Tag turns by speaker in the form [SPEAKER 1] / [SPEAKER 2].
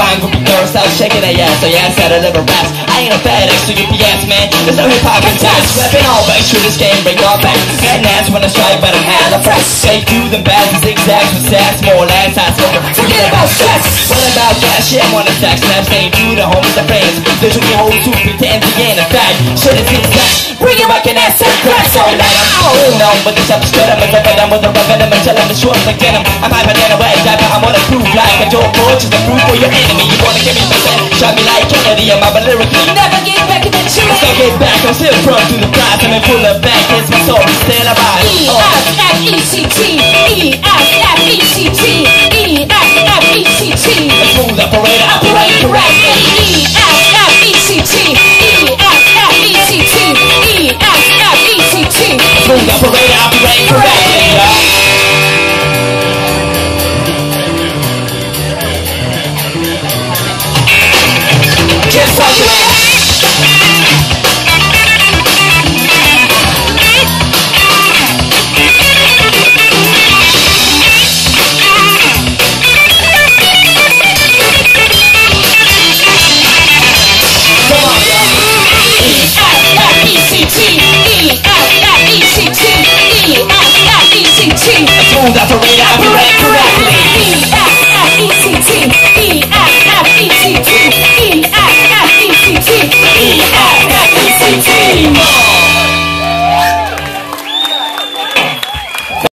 [SPEAKER 1] fine groupie girls start shaking their ass. So yeah, I said I never raps. I ain't a FedEx to UPS, man. There's no hip-hop in touch. Rapping all back, shoot this game, bring y'all back. Head and ass when I strike, but I'm hella fresh. Say do them bad and zigzags with sass. More last I smoke. Forget about stress. What about cash? Shit, I wanna stack snaps. Ain't you the homies, the friends. There's only hoes who pretend to gain a fact. Shit is zigzag. Bring it back and ass and crash all night. I'm known with the substrate. I'm a venom with a venom until I'm short like denim. I'm hyper than a wet diaper. I'm on a proof like a Joe Porch is the proof for your enemy. You wanna give me percent? Shot me like Kennedy. I'm a lyrically. Never get back in the truth. So get back. I'm still front to the prize. I'm in full of back. It's my soul. Still alive.
[SPEAKER 2] E-S-F-E-C-T. E-S-F-E-C-T. E-S-F-E-C-T.
[SPEAKER 1] A smooth operator. Operate correctly.